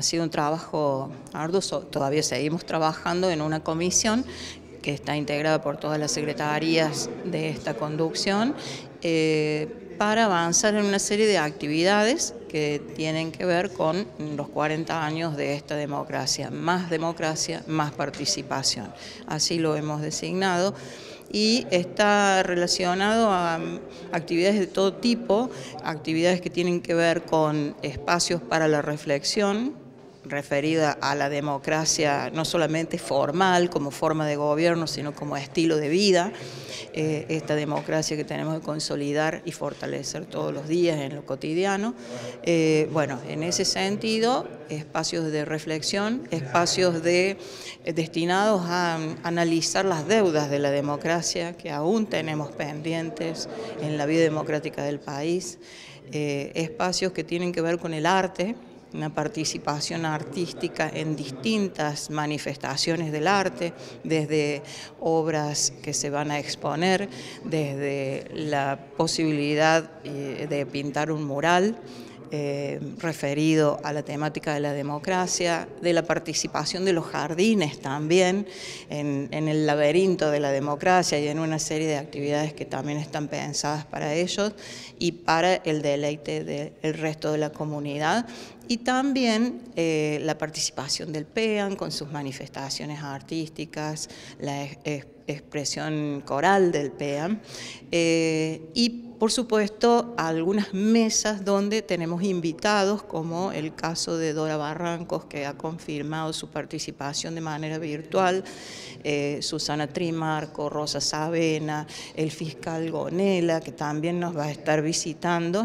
ha sido un trabajo arduo, todavía seguimos trabajando en una comisión que está integrada por todas las secretarías de esta conducción, para avanzar en una serie de actividades que tienen que ver con los 40 años de esta democracia, más participación. Así lo hemos designado y está relacionado a actividades de todo tipo, actividades que tienen que ver con espacios para la reflexión, referida a la democracia no solamente formal como forma de gobierno, sino como estilo de vida, esta democracia que tenemos que consolidar y fortalecer todos los días en lo cotidiano. Bueno, en ese sentido, espacios de reflexión, espacios destinados a analizar las deudas de la democracia que aún tenemos pendientes en la vida democrática del país, espacios que tienen que ver con el arte, una participación artística en distintas manifestaciones del arte, desde obras que se van a exponer, desde la posibilidad de pintar un mural referido a la temática de la democracia, de la participación de los jardines también en el laberinto de la democracia y en una serie de actividades que también están pensadas para ellos y para el deleite del resto de la comunidad. Y también la participación del PEAN con sus manifestaciones artísticas, la expresión coral del PEAN y por supuesto algunas mesas donde tenemos invitados, como el caso de Dora Barrancos, que ha confirmado su participación de manera virtual, Susana Trimarco, Rosa Savena, el fiscal Gonela, que también nos va a estar visitando.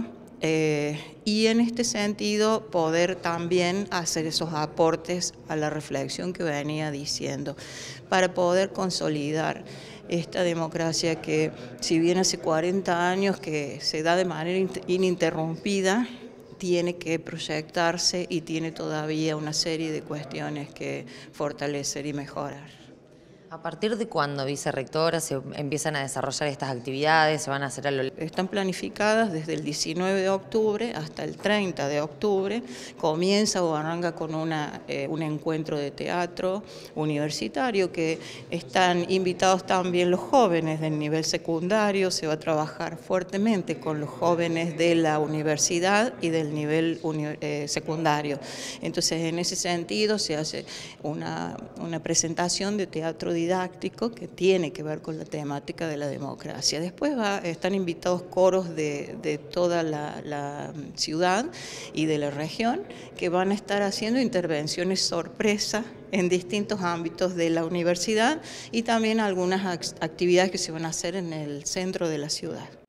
Y en este sentido poder también hacer esos aportes a la reflexión que venía diciendo, para poder consolidar esta democracia que, si bien hace 40 años que se da de manera ininterrumpida, tiene que proyectarse y tiene todavía una serie de cuestiones que fortalecer y mejorar. ¿A partir de cuándo, vicerrectora, se empiezan a desarrollar estas actividades? ¿Se van a hacer Están planificadas desde el 19 de octubre hasta el 30 de octubre. Comienza o arranca con un encuentro de teatro universitario que están invitados también los jóvenes del nivel secundario. Se va a trabajar fuertemente con los jóvenes de la universidad y del nivel secundario. Entonces, en ese sentido, se hace una presentación de teatro didáctico que tiene que ver con la temática de la democracia. Después están invitados coros de toda la ciudad y de la región que van a estar haciendo intervenciones sorpresa en distintos ámbitos de la universidad y también algunas actividades que se van a hacer en el centro de la ciudad.